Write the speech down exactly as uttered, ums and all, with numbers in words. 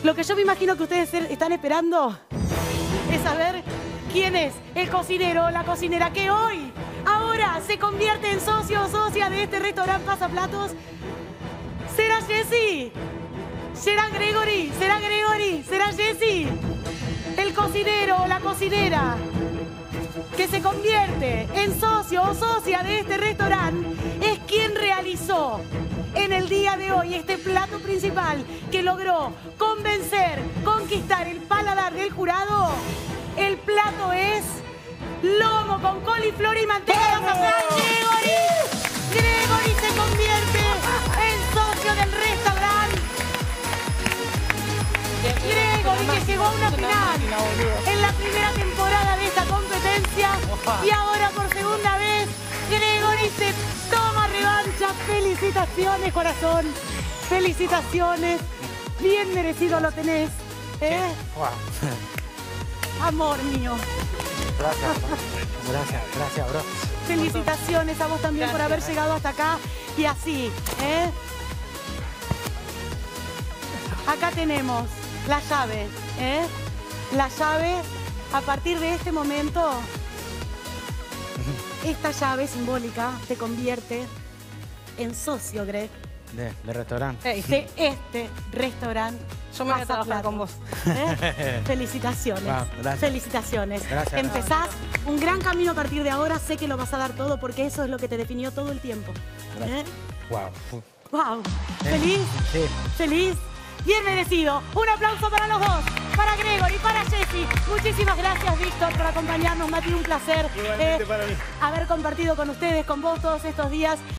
Lo que yo me imagino que ustedes están esperando es saber quién es el cocinero o la cocinera que hoy, ahora, se convierte en socio o socia de este restaurante Pasaplatos. ¿Será Jessy? ¿Será Gregory? ¿Será Gregory? ¿Será Jessy? El cocinero o la cocinera que se convierte en socio o socia de este restaurante es quien realizó en el día de hoy este plato principal que logró convencer, conquistar el paladar del jurado. El plato es lomo con coliflor y manteca de azafrán. ¡Gregory! ¡Gregory se convierte en socio del restaurante! Gregory, que llegó a una final en la primera temporada de esta competencia y ahora por segunda vez Gregory se toma revancha. Felicitaciones, corazón. Felicitaciones. Bien merecido lo tenés. ¿Eh? Amor mío. Gracias, gracias, gracias, bro. Felicitaciones a vos también por haber llegado hasta acá. Y así, ¿eh? Acá tenemos la llave, ¿eh? La llave, a partir de este momento, esta llave simbólica te convierte en socio, Greg. De, de restaurante. De este restaurante. Yo me voy a trabajar con vos. ¿Eh? Felicitaciones. Wow, gracias. Felicitaciones. Gracias. Empezás un gran camino a partir de ahora. Sé que lo vas a dar todo porque eso es lo que te definió todo el tiempo. ¿Eh? Wow. Wow. ¿Feliz? Sí. ¿Feliz? Bien merecido. Un aplauso para los dos. Para Gregory, para Jessy. Muchísimas gracias, Víctor, por acompañarnos. Mati, un placer Igualmente eh, para mí. haber compartido con ustedes, con vos todos estos días.